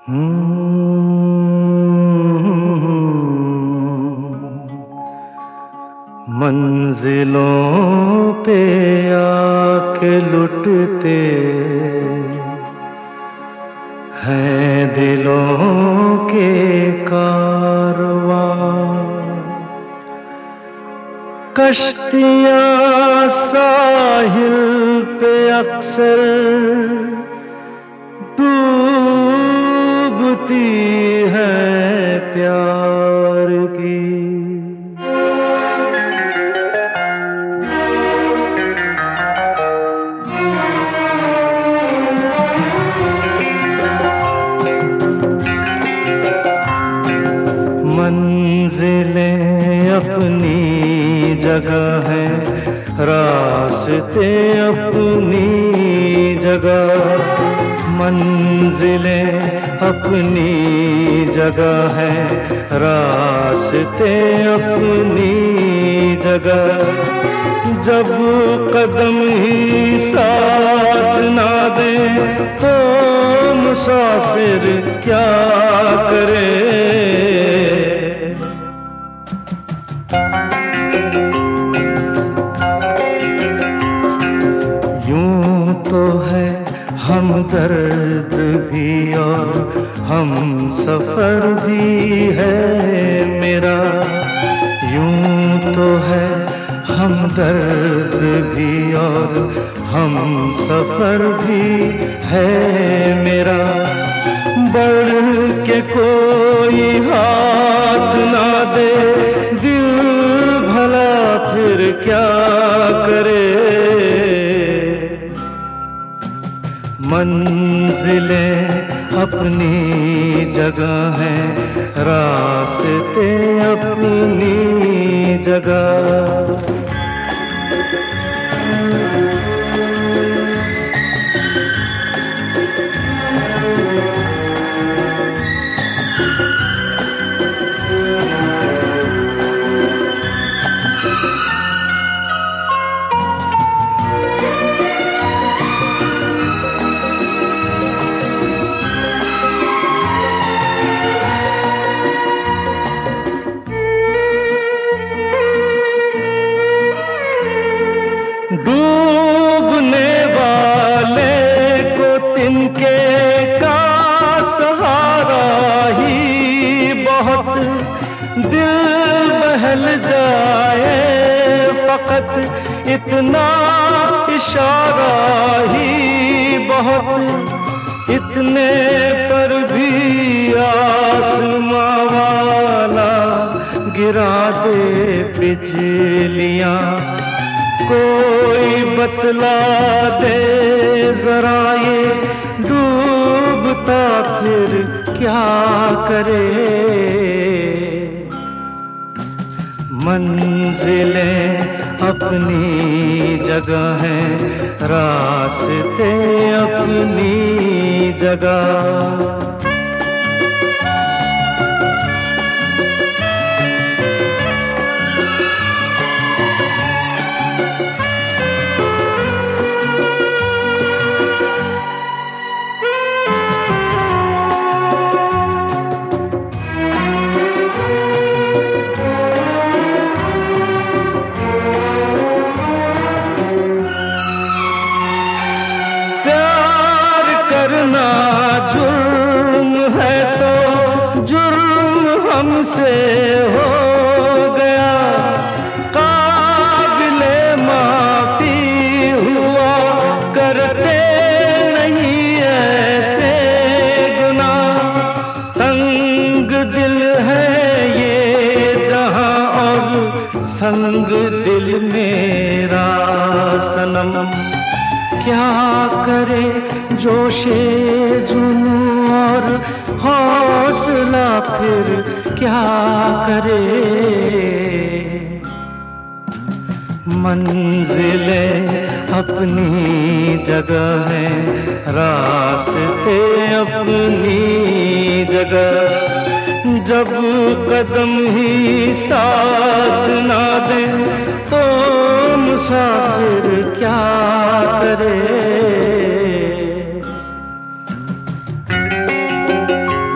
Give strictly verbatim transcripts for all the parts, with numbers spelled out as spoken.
मंजिलों पे आके लुटते हैं दिलों के कारवां, कश्तियाँ साहिल पे अक्सर डूबती है प्यार की। मंजिलें अपनी जगह है, रास्ते अपनी जगह। मंजिलें अपनी जगह है, रास्ते अपनी जगह। जब कदम ही साथ ना दे तो मुसाफिर क्या करे। तो है हम दर्द भी और हम सफर भी है मेरा। यूं तो है हम दर्द भी और हम सफर भी है मेरा। बढ़ के कोई हाथ ना दे दिल भला फिर क्या करे। मंजिलें अपनी जगह हैं, रास्ते अपनी जगह। डूबने वाले को तिनके का सहारा ही बहुत। दिल बहल जाए फकत इतना इशारा ही बहुत। इतने पर भी आसमां वाला गिरा दे बिजलियां। कोई बतला दे जरा ये डूबता फिर क्या करे। मंजिलें अपनी जगह हैं, रास्ते अपनी जगह। करना जुर्म है तो जुर्म हमसे हो गया। काबिले माफी हुआ करते नहीं ऐसे गुनाह। तंग दिल है ये जहां और संग दिल मेरा सनम। क्या करे जोशे जुनून और हौसला फिर क्या करे। मंजिलें अपनी जगह हैं, रास्ते अपनी जगह। जब कदम ही साथ ना दे तो मुसाफिर क्या करे।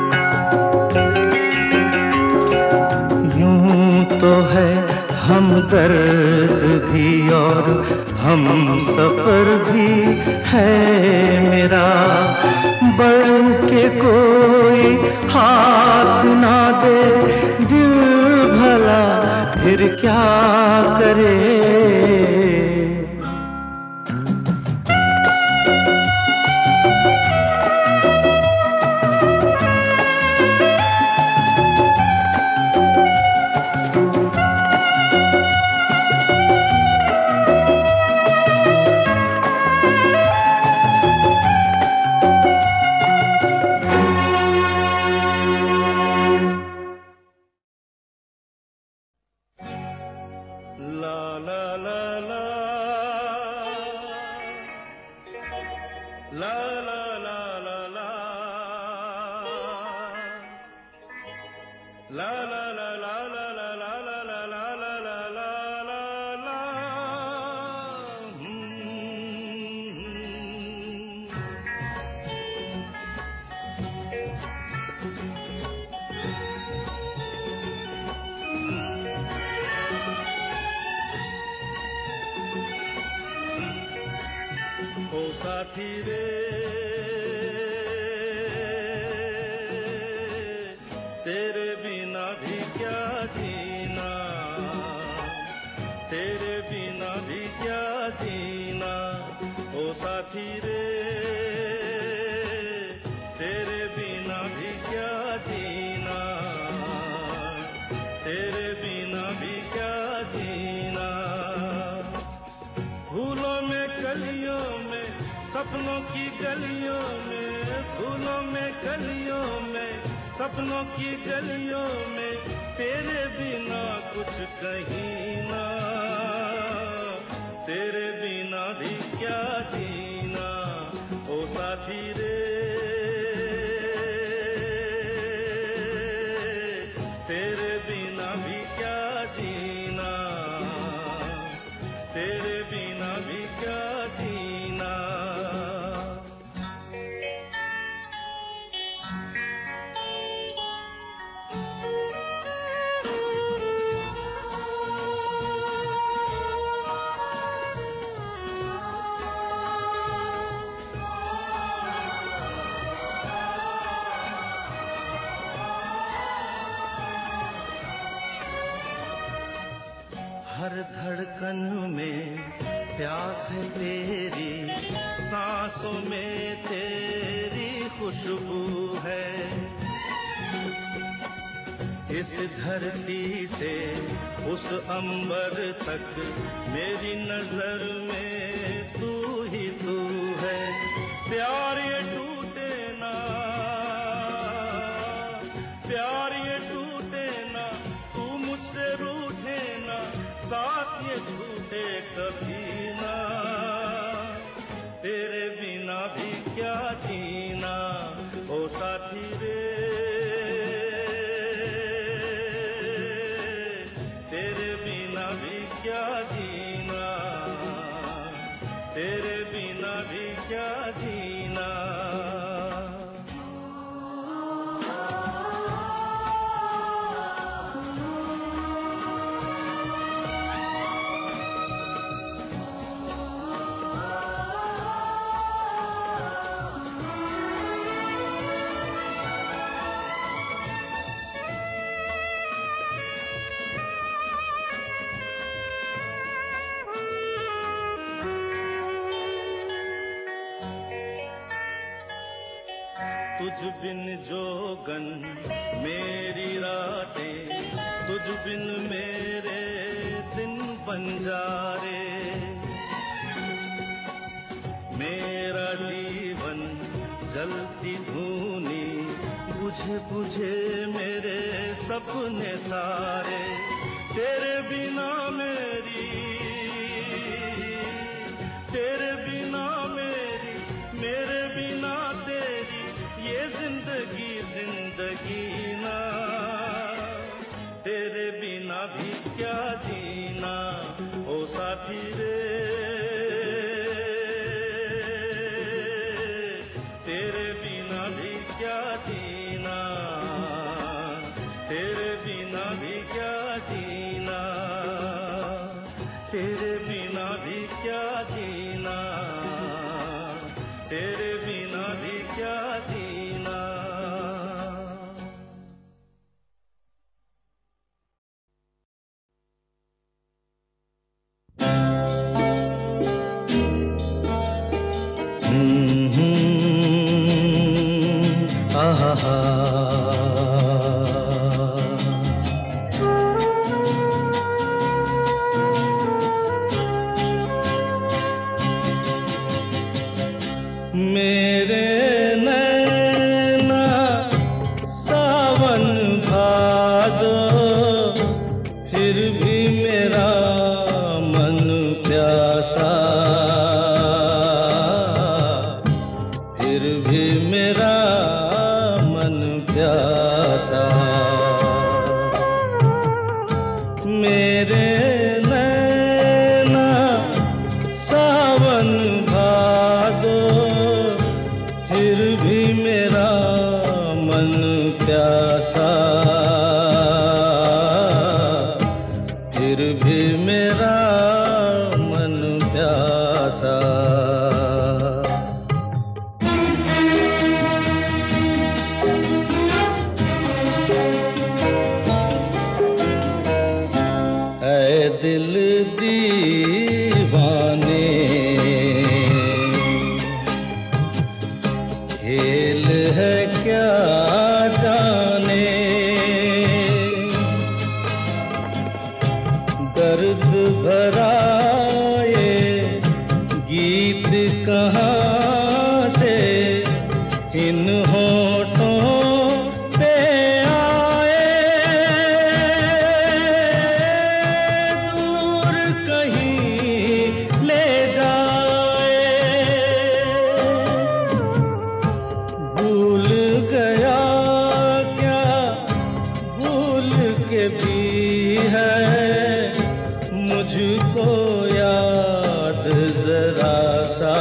हर धड़कन में प्यास है तेरी, सांसों में तेरी खुशबू है। इस धरती से उस अंबर तक मेरी नजर में तू ही तू है। प्यार ये टूटे ना, प्यार ये टूटे ना, तू मुझसे रूठे ना, साथ ये छूटे कभी ना। तेरे बिना भी क्या जीना ओ साथी रे, तेरे बिना भी क्या जीना, तेरे बिना भी क्या जीना। तुझ बिन जोगन मेरी रातें, तुझ बिन मेरे दिन बंजारे। मेरा जीवन जलती धूनी, बुझे बुझे मेरे सपने सारे। तेरे बिना मेरी, तेरे बिना मेरी, मेरे बिना तेरी ये जिंदगी जिंदगी ना। तेरे बिना भी क्या जीना ओ साथी रे, तेरे बिना भी क्या जीना, तेरे बिना भी क्या जीना, तेरे बिना भी क्या जीना, तेरे बिना भी क्या जीना। हा हा मेरे नैना सावन भादो, फिर भी मेरा मन प्यासा, फिर भी मेरा मन प्यासा। मेरे नैना सावन भादो, फिर भी मेरा मन प्यासा, फिर भी मेरा मन प्यासा। ऐ दिल दीवाने, खेल है क्या जाने, दर्द भरा ये गीत कहाँ से इन होठों पे आए। दूर कहीं ले जाए, भूल गया क्या भूल के भी है मुझको याद जरा सा,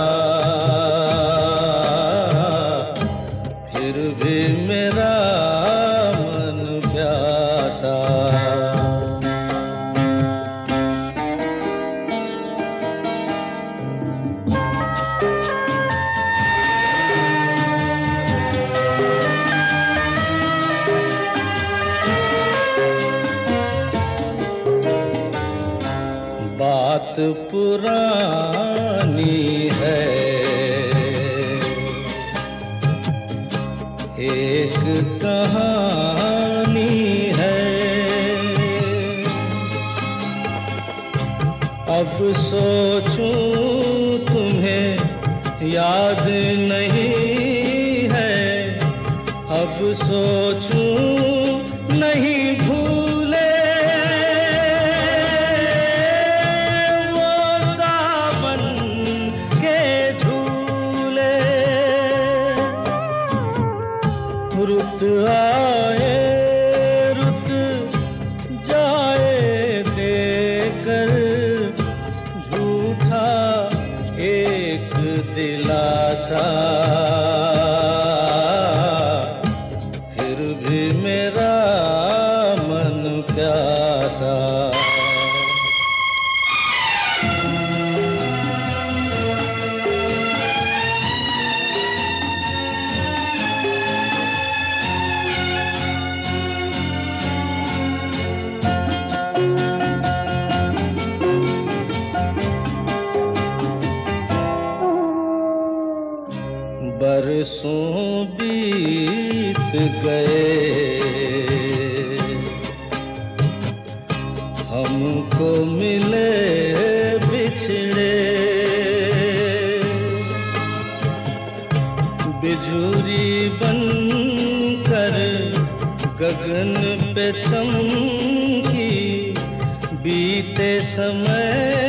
फिर भी मेरा मन प्यासा। बात पुरानी है, एक कहानी है, अब सोचूं तुम्हें याद नहीं है, अब सोचूं नहीं भूले। रुत आए रुत जाए देकर झूठा एक दिलासा, फिर भी मेरा मन प्यासा। बरसों बीत गए, हमको मिले बिछड़े, बिजुरी बनकर गगन पे चमकी, बीते समय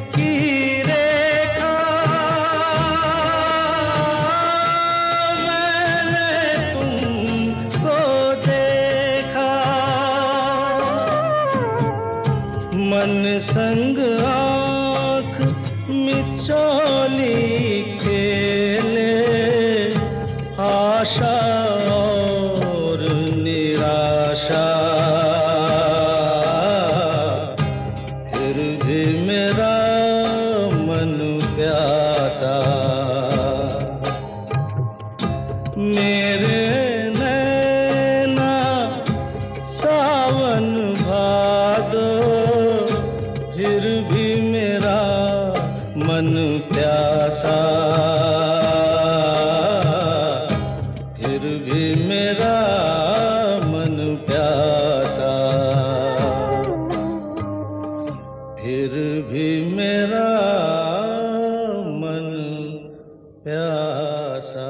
मन संग आँख मिचौली खेले, आशा और निराशा, फिर भी मेरा मन प्यासा। मेरे नैना सावन भादो, फिर भी मेरा मन प्यासा, फिर प्यासा।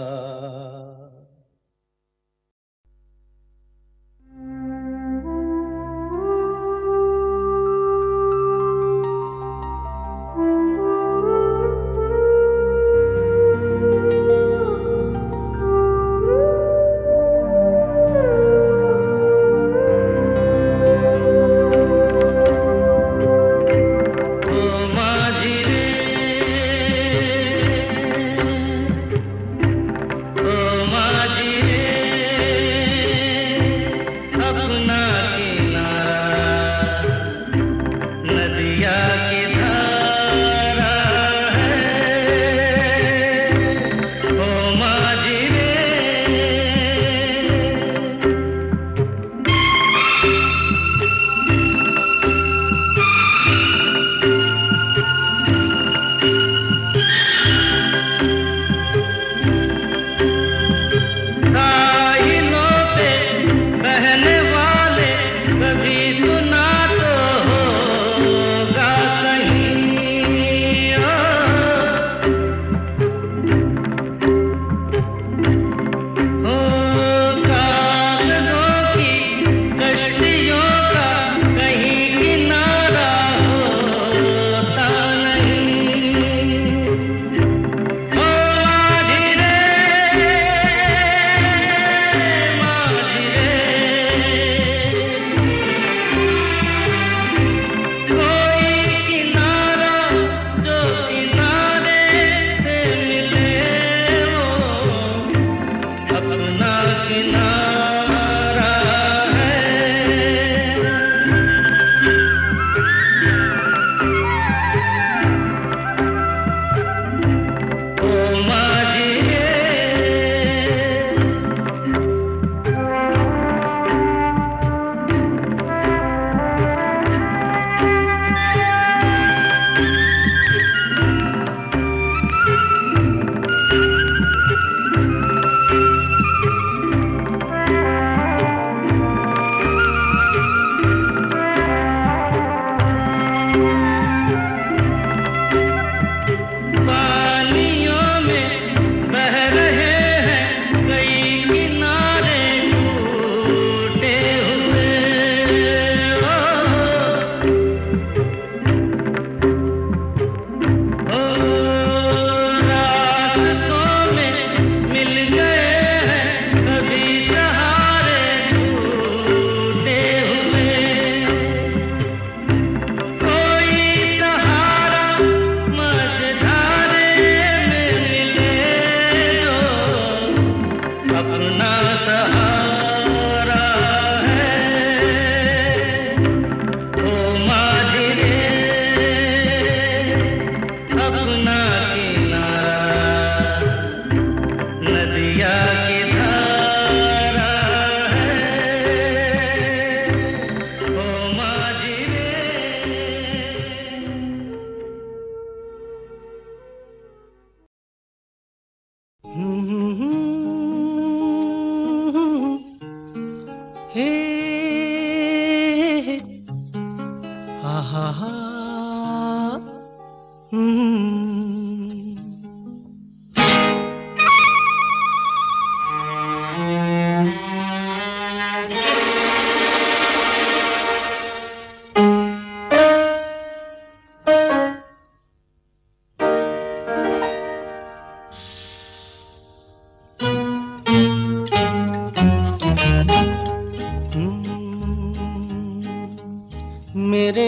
मेरे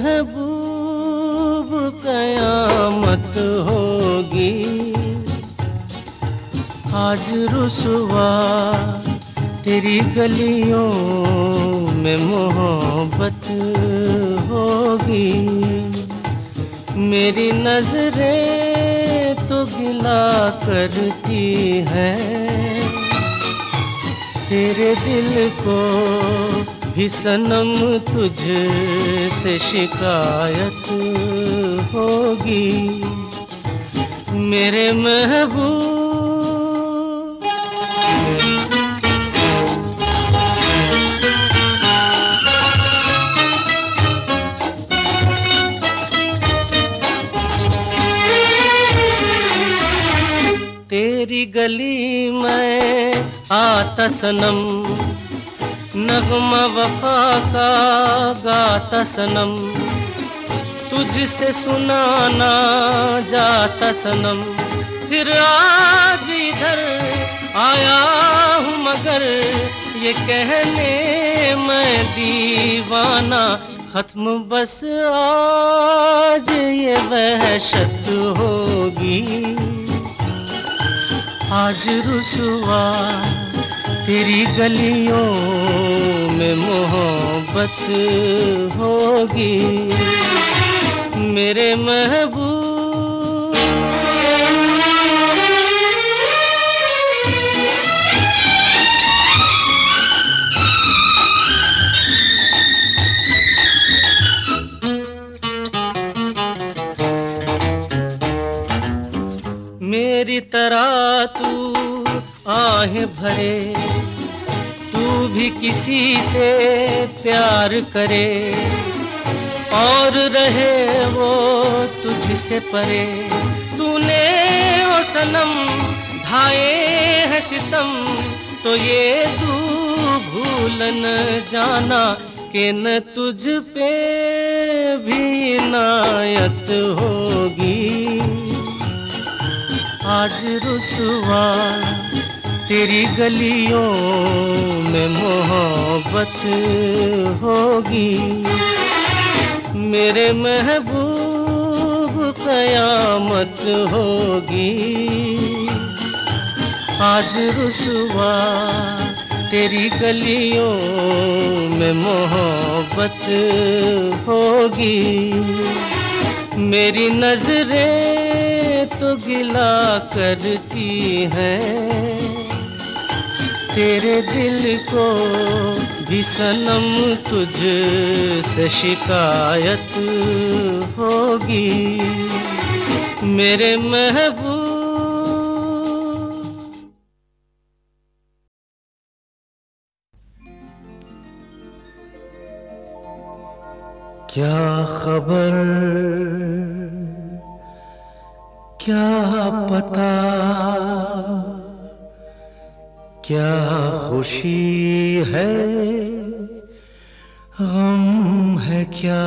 महबूब कयामत होगी आज रुसवा तेरी गलियों में मोहब्बत होगी। मेरी नजरें तो गिला करती हैं तेरे दिल को भी सनम तुझसे शिकायत होगी। मेरे महबूब तेरी गली में आता सनम, नगमा वफा का गाता सनम, तुझसे सुनाना जाता सनम। फिर आज इधर आया हूँ मगर ये कहने मैं दीवाना, खत्म बस आज ये वहशत होगी। आज रुसवा तेरी गलियों में मोहब्बत होगी मेरे महबूब। मेरी तरह तू आहें भरे, तू भी किसी से प्यार करे और रहे वो तुझसे परे। तूने ओ सनम ढाए हैं सितम, तो ये तू भूल न जाना कि न तुझ पे भी इनायत होगी। आज रुसवा तेरी गलियों में मोहब्बत होगी मेरे महबूब, कयामत होगी। आज रुसवा तेरी गलियों में मोहब्बत होगी। मेरी नजरें तो गिला करती हैं, तेरे दिल को भी सनम तुझ से शिकायत होगी मेरे महबूब। क्या खबर क्या पता, क्या खुशी है गम है क्या।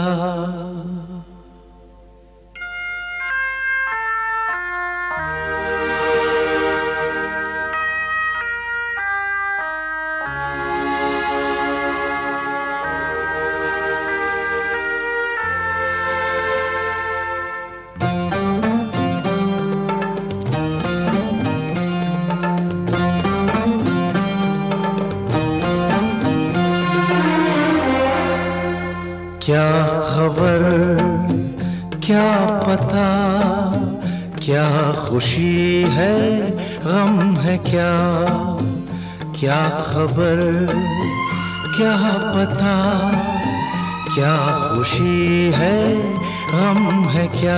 क्या खबर क्या पता, क्या खुशी है गम है क्या। क्या खबर क्या पता, क्या खुशी है गम है क्या।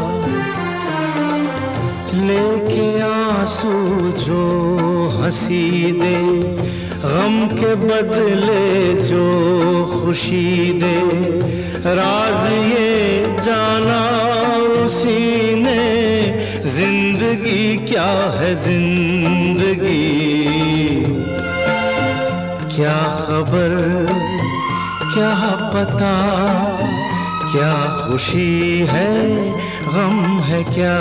लेके आंसू जो हंसी दे, गम के बदले जो खुशी दे। राज ये जाना उसी ने, जिंदगी क्या है जिंदगी। क्या खबर क्या पता, क्या खुशी है गम है क्या।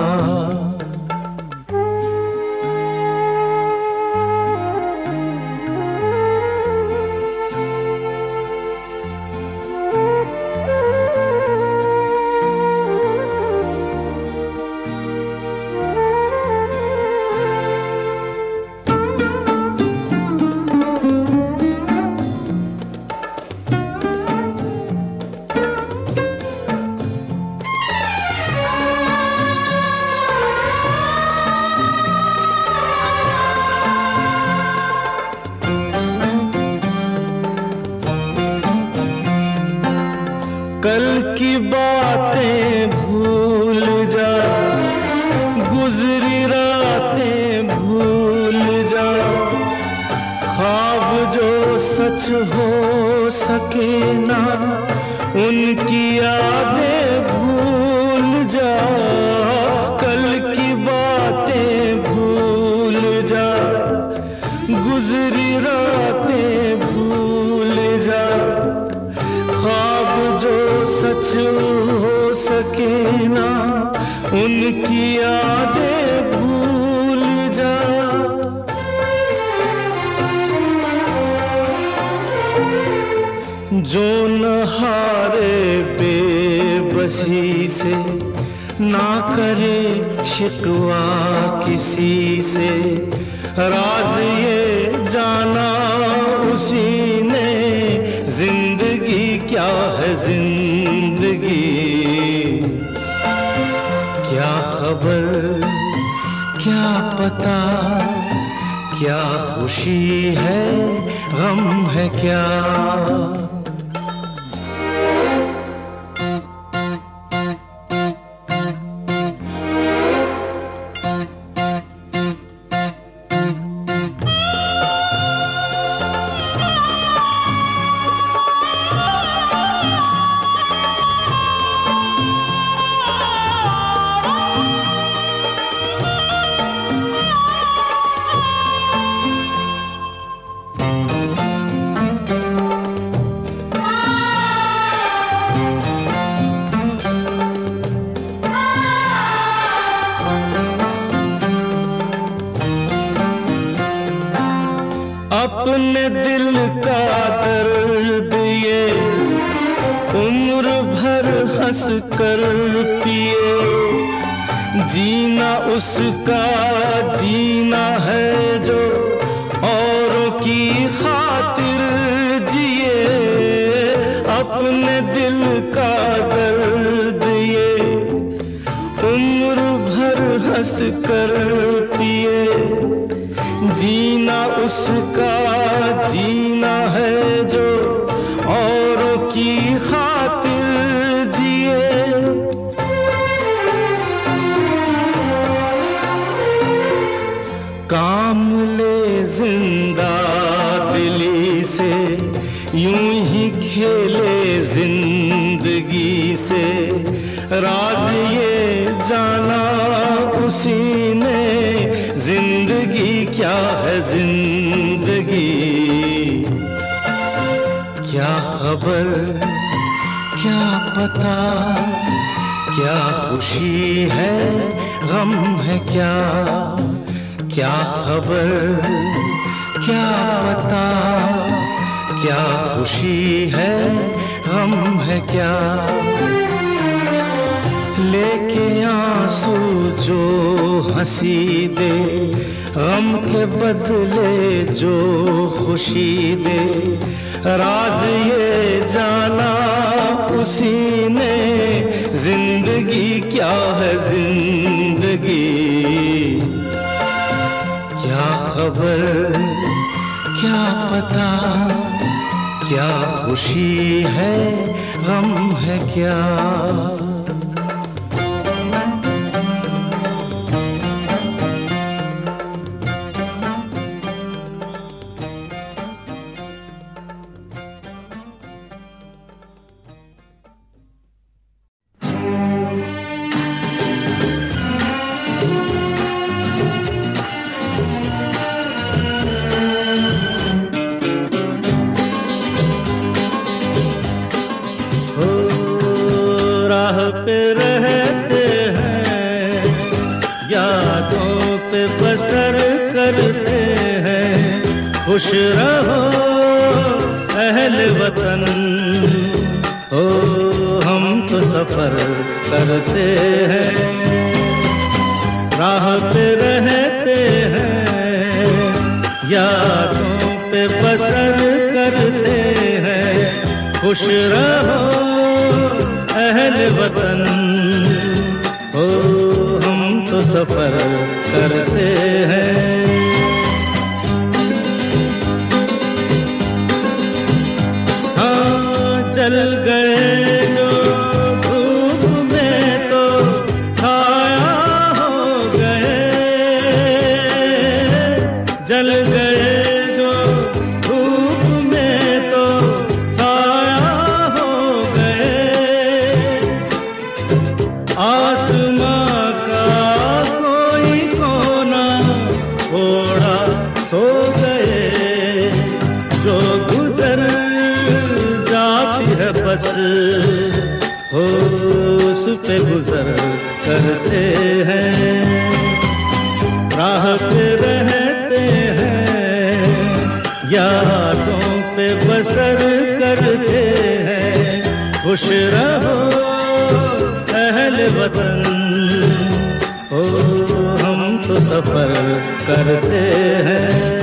कल की बातें भूल जा, गुजरी रातें भूल जा। ख्वाब जो सच हो सके ना, उनकी यादें भूल जा। कल की बातें भूल गुजरी रातें भूल जा, ख्वाब जो सच हो सके ना उनकी यादें भूल जा। जो न हारे बेबसी से, ना करे शिकवा किसी से, राज ये जाना उसी ने, जिंदगी क्या है जिंदगी। क्या खबर क्या पता, क्या खुशी है गम है क्या। अपने दिल का दर्द ये उम्र भर हंस कर पिए, जीना उसका जीना है जो औरों की खातिर जिए। अपने दिल का दर्द ये उम्र भर हंस कर पिए, जीना उसका जीना है जो औरों की खातिर जिए। काम ले जिंदा दिली से, यूं ही खेले जिंदगी से, राज ये जाना उसी ने, जिंदगी क्या है जिंदगी। क्या खबर क्या पता, क्या खुशी है गम है क्या। क्या खबर क्या पता, क्या खुशी है गम है क्या। लेके आंसू जो हंसी दे, गम के बदले जो खुशी दे, राज ये जाना उसी ने, जिंदगी क्या है जिंदगी। क्या खबर क्या पता, क्या खुशी है गम है क्या। पे रहते हैं, यादों पे बसर करते हैं। खुश रहो अहले वतन, ओ हम तो सफर करते हैं। राह पे रहते हैं, यादों पे बसर करते हैं। खुश रहो अहले वतन, ओ हम तो सफर करते हैं। हाँ जल गए जो धूप में तो छाया हो गए, जल गए जो धूप में तो छाया हो गए। आसमां का कोई कोना करते हैं, राह पे रहते हैं, यादों पे बसर करते हैं। खुश रहो अहले वतन, ओ हम तो सफर करते हैं।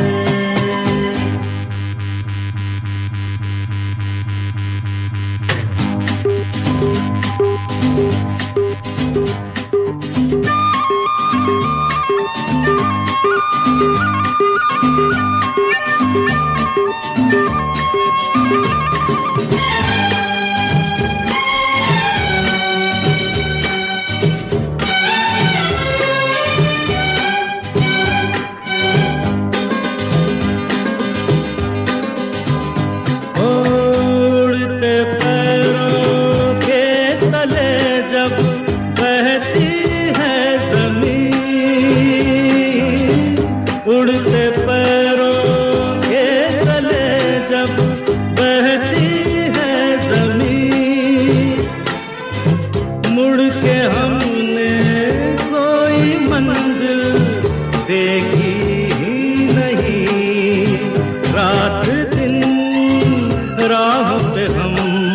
उड़ते पैरों के तले जब बहती है ज़मीन, मुड़ के हमने कोई मंजिल देखी ही नहीं। रात दिन राह पे हम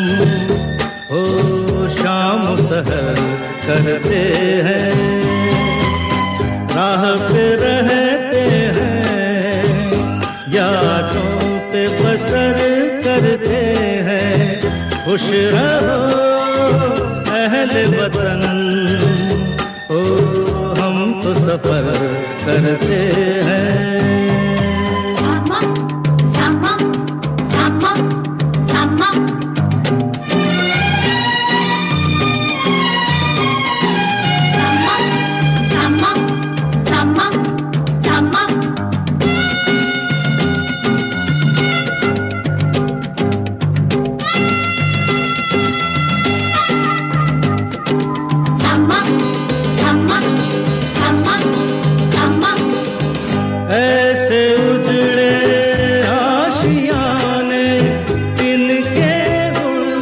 हो शाम सहर करते हैं, राह पे रहते हैं, यादों पे बसर करते हैं। खुश रहो अहले वतन, ओ हम तो सफर करते हैं। ऐसे उजड़े आशियाने तिनके उड़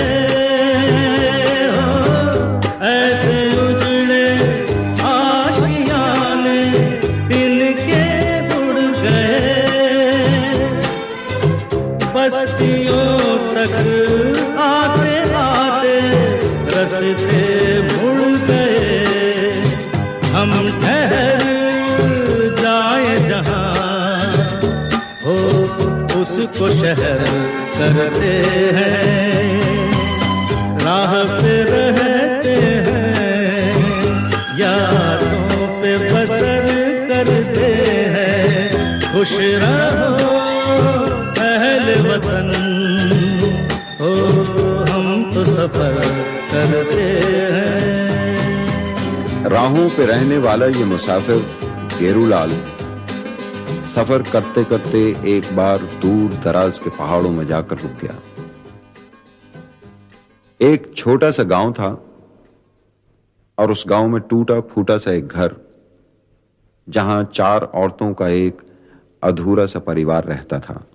गए हो, ऐसे उजड़े आशियाने तिनके उड़ गए। बस्तियों तक आते आते रस्ते मुड़ गए। हम ठहर जाए जहाँ हो उसको शहर करते हैं, राह पे रहते हैं, यादों पे बसर करते हैं। खुश रहो अहले वतन, ओ हम तो सफर करते हैं। राहों पे रहने वाला ये मुसाफिर गेरूलाल सफर करते करते एक बार दूर दराज के पहाड़ों में जाकर रुक गया। एक छोटा सा गांव था और उस गांव में टूटा फूटा सा एक घर, जहां चार औरतों का एक अधूरा सा परिवार रहता था।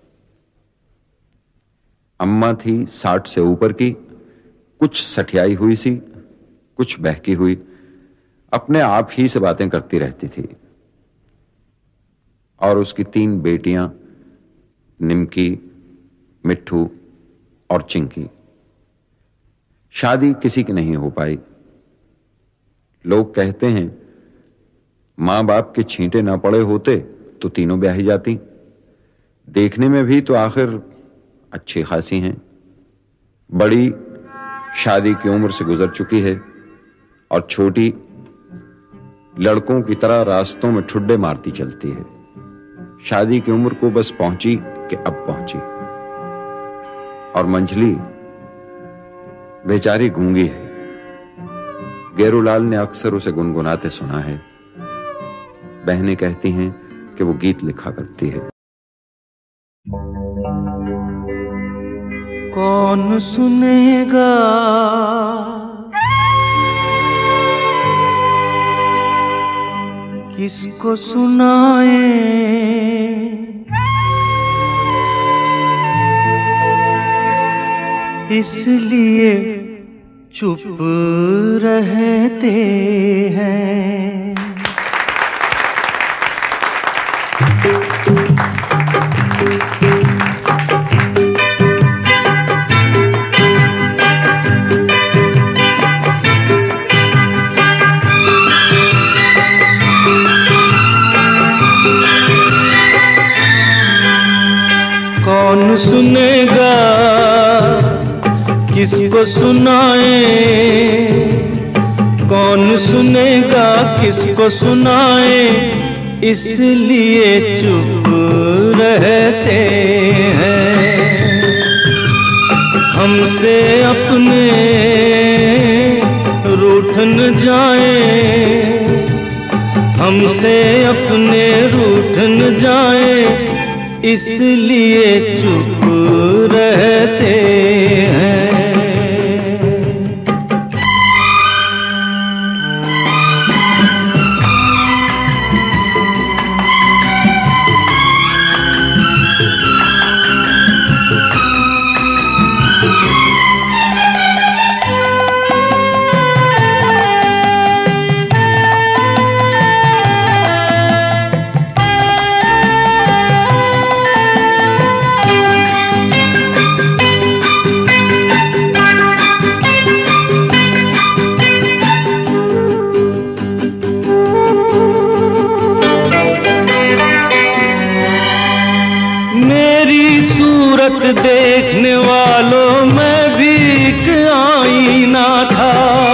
अम्मा थी साठ से ऊपर की, कुछ सठियाई हुई सी, कुछ बहकी हुई, अपने आप ही से बातें करती रहती थी। और उसकी तीन बेटियां निमकी, मिट्ठू और चिंकी। शादी किसी की नहीं हो पाई। लोग कहते हैं मां बाप के छींटे ना पड़े होते तो तीनों ब्याही जाती। देखने में भी तो आखिर अच्छी खासी हैं। बड़ी शादी की उम्र से गुजर चुकी है और छोटी लड़कों की तरह रास्तों में ठुड्डे मारती चलती है। शादी की उम्र को बस पहुंची कि अब पहुंची। और मंझली बेचारी गूंगी है। गेरूलाल ने अक्सर उसे गुनगुनाते सुना है। बहनें कहती हैं कि वो गीत लिखा करती है। कौन सुनेगा किसको सुनाए, इसलिए चुप रहते हैं। कौन सुनेगा, किसको सुनाए, कौन सुनेगा, किसको सुनाए, इसलिए चुप रहते हैं। हमसे अपने रूठ न जाए, हमसे अपने रूठ न जाए, इसलिए चुप रहते हैं। देखने वालों में भी एक आईना था,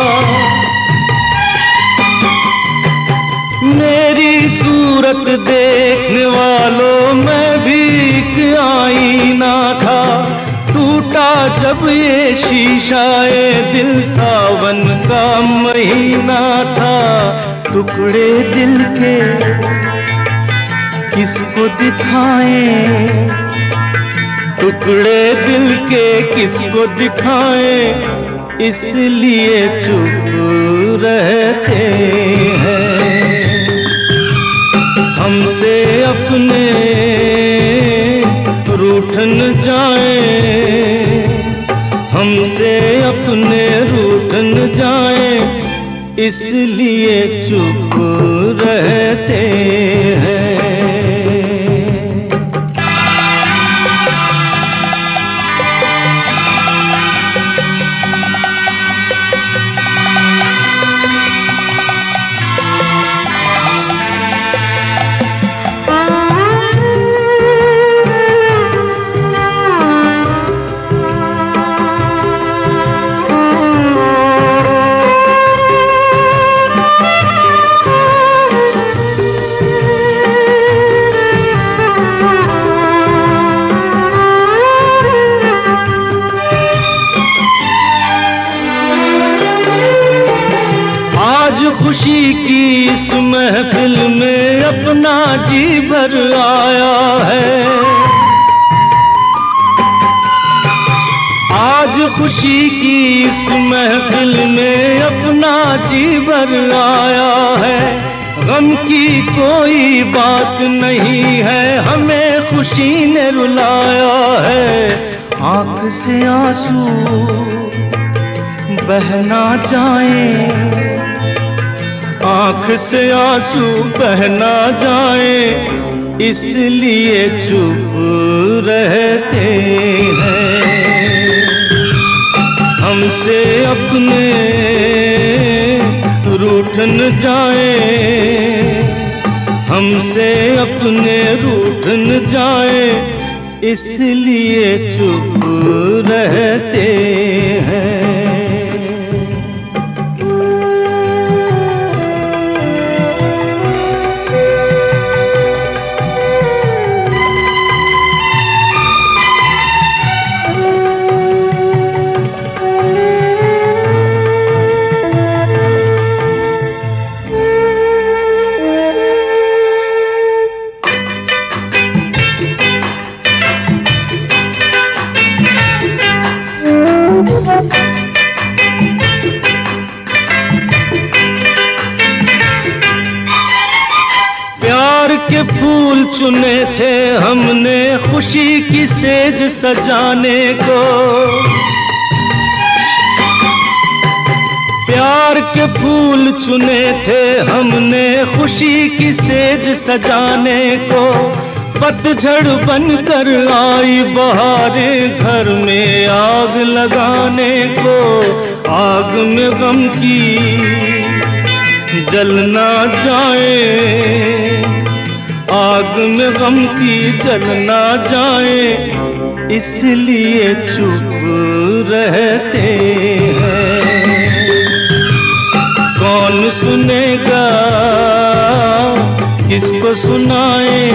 मेरी सूरत देखने वालों में भी एक आईना था। टूटा जब ये शीशा ये दिल सावन का महीना था। टुकड़े दिल के किसको दिखाएं, टुकड़े दिल के किसको दिखाएं, इसलिए चुप रहते हैं। हमसे अपने रूठ न जाए, हमसे अपने रूठ न जाए, इसलिए चुप रहते हैं। खुशी की इस महफिल में अपना जी भर आया है। आज खुशी की इस महफिल में अपना जी भर आया है। गम की कोई बात नहीं है, हमें खुशी ने रुलाया है। आंख से आंसू बहना जाए, आँख से आंसू बहना जाए, इसलिए चुप रहते हैं। हमसे अपने रूठ न जाए, हमसे अपने रूठ न जाए, इसलिए चुप रहते हैं। के फूल चुने थे हमने खुशी की सेज सजाने को। प्यार के फूल चुने थे हमने खुशी की सेज सजाने को, पतझड़ बनकर आई बहारें घर में आग लगाने को। आग में गम की जल ना जाए, आग में गम की जल ना जाए, इसलिए चुप रहते हैं। कौन सुनेगा किसको सुनाए,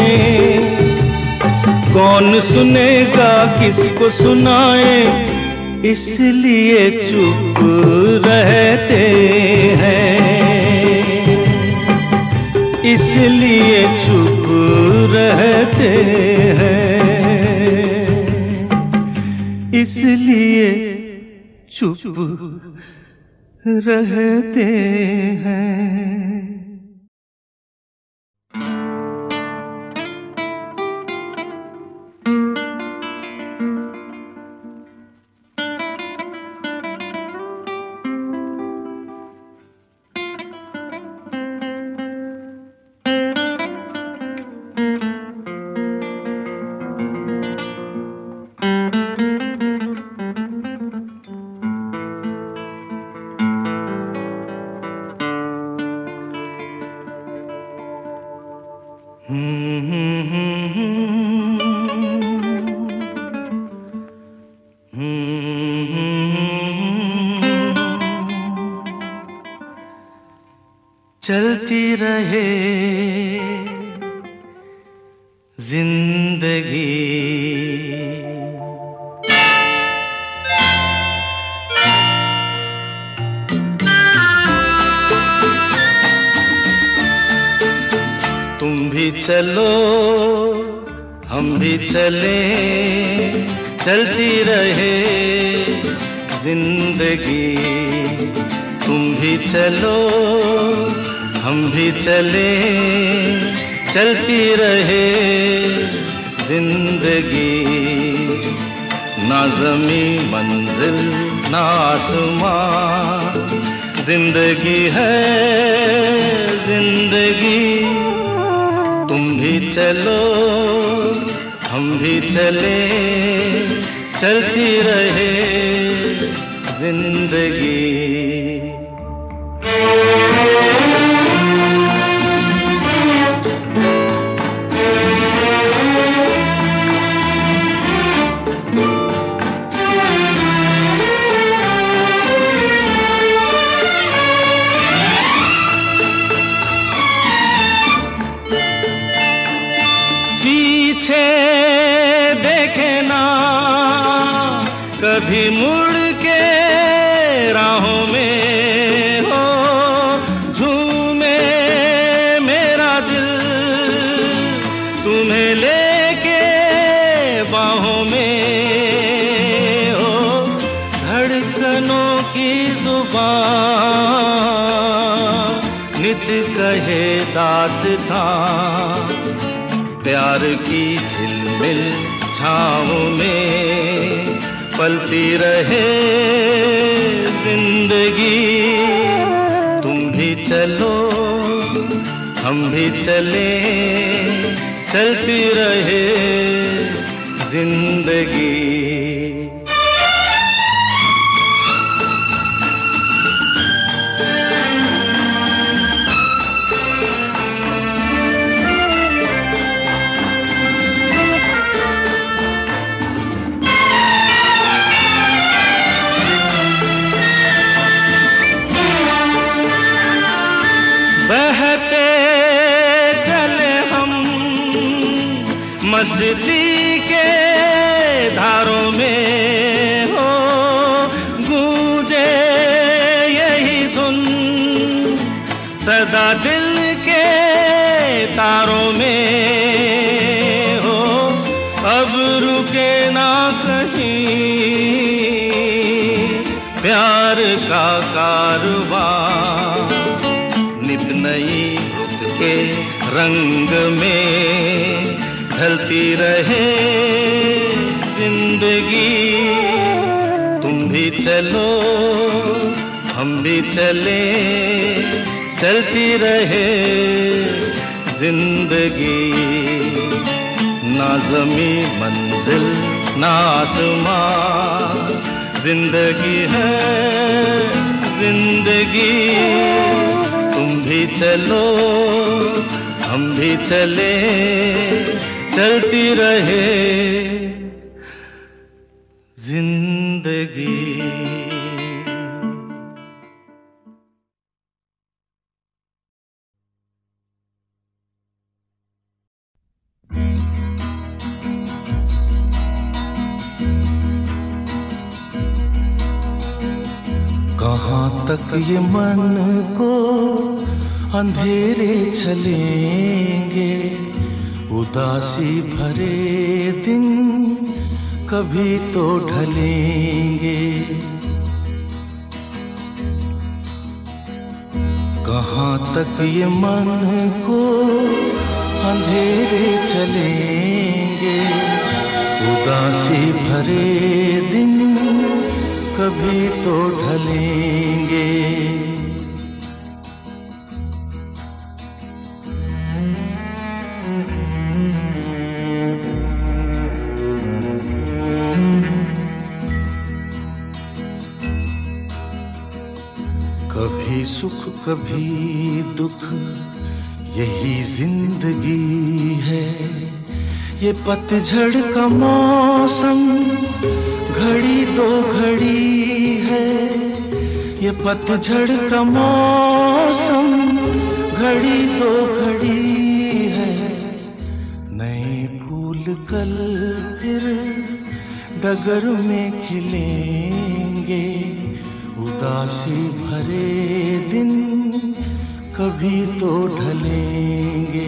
कौन सुनेगा किसको सुनाए, इसलिए चुप रहते हैं, इसलिए चुप रहते हैं, इसलिए चुप रहते हैं। चलती रहे जिंदगी, तुम भी चलो हम भी चले, चलती रहे जिंदगी। तुम भी चलो हम भी चले, चलती रहे जिंदगी। ना ज़मी मंजिल ना आसमां, जिंदगी है जिंदगी। तुम भी चलो हम भी चले, चलती रहे जिंदगी। कभी मुड़ के राहों में हो, झूमे मेरा दिल तुम्हें लेके बाहों में हो। धड़कनों की जुबान नित कहे दास्तां, प्यार की झिलमिल छाँव में पलती रहे जिंदगी। तुम भी चलो हम भी चले, चलती रहे जिंदगी। बहते चले हम मस्ती के धारों में हो, गूंजे यही धुन सदा दिल के तारों में हो। अब रुके ना कहीं प्यार का कारवां, नित नई रुत के रंग में ढलती रहे जिंदगी। तुम भी चलो हम भी चले, चलती रहे जिंदगी, ना ज़मी मंजिल ना आसमां, जिंदगी है जिंदगी। तुम भी चलो हम भी चले, चलती रहे जिंदगी। कहाँ तक ये मन को अंधेरे चलेंगे, उदासी भरे दिन कभी तो ढलेंगे। कहाँ तक ये मन को अंधेरे चलेंगे, उदासी भरे दिन कभी तो ढलेंगे। कभी सुख कभी दुख यही जिंदगी है, ये पतझड़ का मौसम घड़ी दो घड़ी है, ये पतझड़ का मौसम घड़ी दो घड़ी है। नए फूल कल फिर डगर में खिलेंगे, उदासी भरे दिन कभी तो ढलेंगे।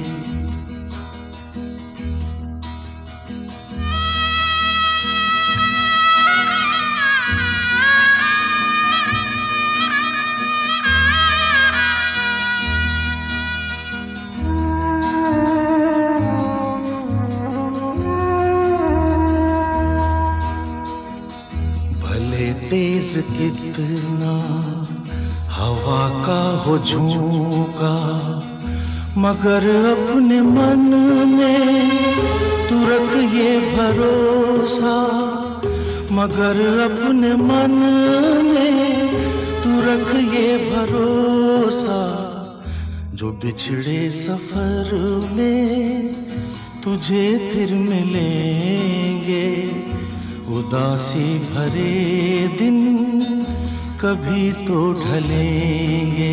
तेज कितना हवा का हो झोंका, मगर अपने मन में तू रख ये भरोसा, मगर अपने मन में तू रख ये भरोसा। जो बिछड़े सफर में तुझे फिर मिलेंगे, उदासी भरे दिन कभी तो ढलेंगे।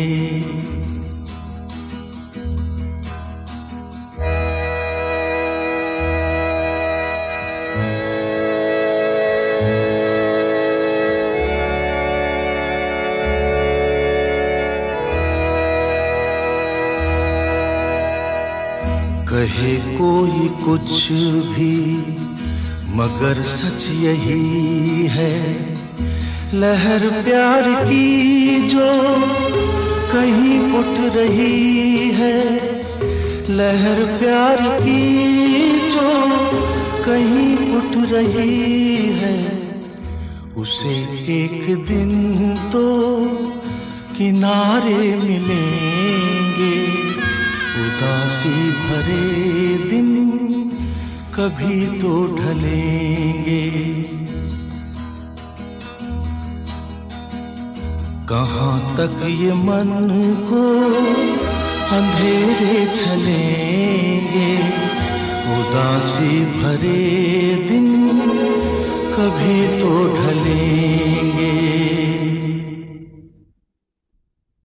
कहे कोई कुछ भी मगर सच यही है, लहर प्यार की जो कहीं उठ रही है, लहर प्यार की जो कहीं उठ रही है। उसे एक दिन तो किनारे मिलेंगे, उदासी भरे दिन कभी तो ढलेंगे। कहाँ तक ये मन को अंधेरे चलेंगे, उदासी भरे दिन कभी तो ढलेंगे।